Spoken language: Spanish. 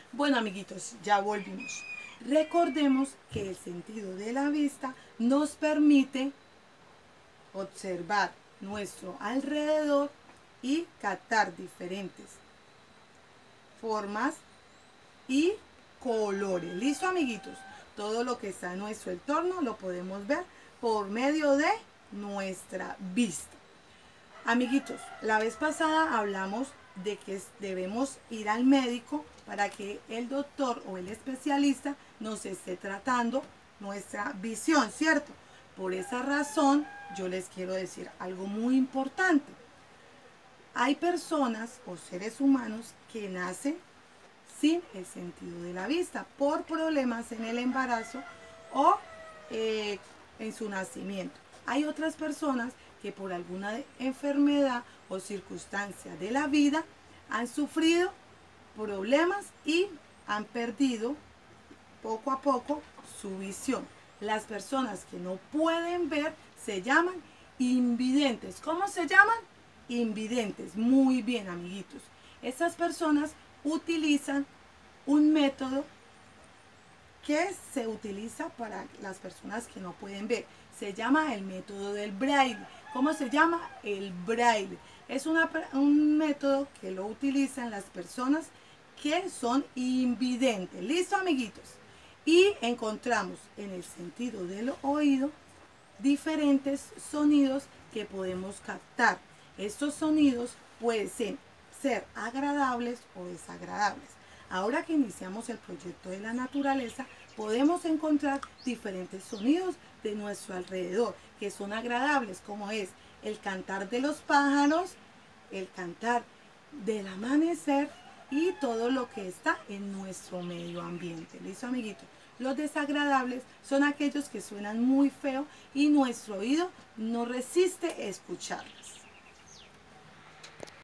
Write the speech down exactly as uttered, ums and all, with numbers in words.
Bueno, amiguitos, ya volvimos. Recordemos que el sentido de la vista nos permite observar nuestro alrededor y captar diferentes formas y colores. ¿Listo, amiguitos? Todo lo que está en nuestro entorno lo podemos ver por medio de nuestra vista. Amiguitos, la vez pasada hablamos de que debemos ir al médico para que el doctor o el especialista nos esté tratando nuestra visión, ¿cierto? Por esa razón, yo les quiero decir algo muy importante. Hay personas o seres humanos que nacen sin el sentido de la vista por problemas en el embarazo o eh, en su nacimiento. Hay otras personas que por alguna enfermedad o circunstancia de la vida han sufrido problemas y han perdido poco a poco su visión. Las personas que no pueden ver se llaman invidentes. ¿Cómo se llaman? Invidentes. Muy bien, amiguitos. Estas personas utilizan un método que se utiliza para las personas que no pueden ver. Se llama el método del braille. ¿Cómo se llama? El braille. Es una, un método que lo utilizan las personas que son invidentes. ¿Listo, amiguitos? Y encontramos en el sentido del oído diferentes sonidos que podemos captar. Estos sonidos pueden ser, ser agradables o desagradables. Ahora que iniciamos el proyecto de la naturaleza, podemos encontrar diferentes sonidos de nuestro alrededor que son agradables, como es el cantar de los pájaros, el cantar del amanecer y todo lo que está en nuestro medio ambiente. ¿Listo, amiguitos? Los desagradables son aquellos que suenan muy feo y nuestro oído no resiste escucharlos.